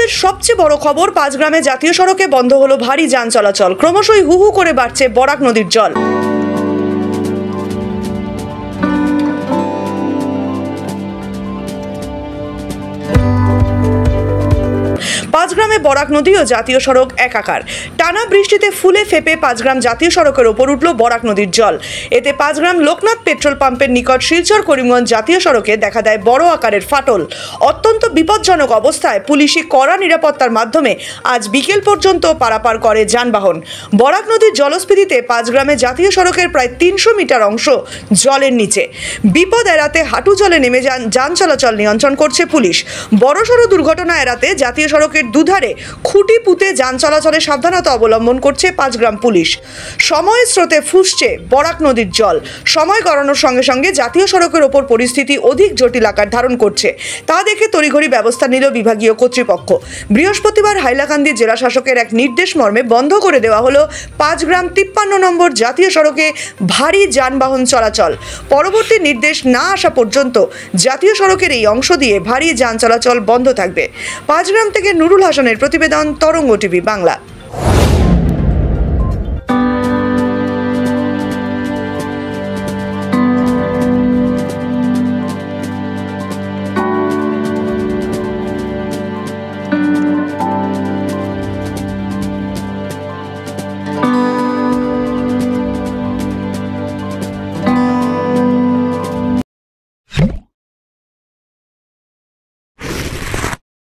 মুহূর্তের সবচেয়ে বড় খবর, পাঁচগ্রামে জাতীয় সড়কে বন্ধ হলো ভারী যান চলাচল। ক্রমশই হু হু করে বাড়ছে বরাক নদীর জল। পাঁচগ্রামে বরাক নদী ও জাতীয় সড়ক একাকার। টানা বৃষ্টিতে ফুলে ফেপে পাঁচগ্রাম জাতীয় সড়কের ওপর উঠল বরাক নদীর জল। এতে পাঁচগ্রাম লোকনাথ পেট্রোল পাম্পের নিকট শিলচর করিমগঞ্জ জাতীয় সড়কে দেখা দেয় বড় আকারের ফাটল। অত্যন্ত বিপজ্জনক অবস্থায় পুলিশি কড়া নিরাপত্তার মাধ্যমে আজ বিকেল পর্যন্ত পারাপার করে যানবাহন। বরাক নদীর জলস্ফীতিতে পাঁচগ্রামে জাতীয় সড়কের প্রায় 300 মিটার অংশ জলের নিচে। বিপদ এড়াতে হাঁটু জলে নেমে যান চলাচল নিয়ন্ত্রণ করছে পুলিশ। বড়সড় দুর্ঘটনা এড়াতে জাতীয় সড়কের দুধারে খুঁটি পুঁতে যান চলাচলে সাবধানতা অবলম্বন করছে পাঁচগ্রাম পুলিশ। সময়ের স্রোতে ফুসছে বরাক নদীর জল। সময় গড়ানোর সঙ্গে সঙ্গে জাতীয় সড়কের ওপর পরিস্থিতি অধিক জটিল আকার ধারণ করছে। তা দেখে তড়িঘড়ি ব্যবস্থা নিল বিভাগীয় কর্তৃপক্ষ। বৃহস্পতিবার হাইলাকান্দি জেলা শাসকের এক নির্দেশ মর্মে বন্ধ করে দেওয়া হলো পাঁচগ্রাম 53 নম্বর জাতীয় সড়কে ভারী যানবাহন চলাচল। পরবর্তী নির্দেশ না আসা পর্যন্ত জাতীয় সড়কের এই অংশ দিয়ে ভারী যান চলাচল বন্ধ থাকবে। পাঁচগ্রাম থেকে নুরুল হাসানের প্রতিবেদন, তরঙ্গ টিভি বাংলা।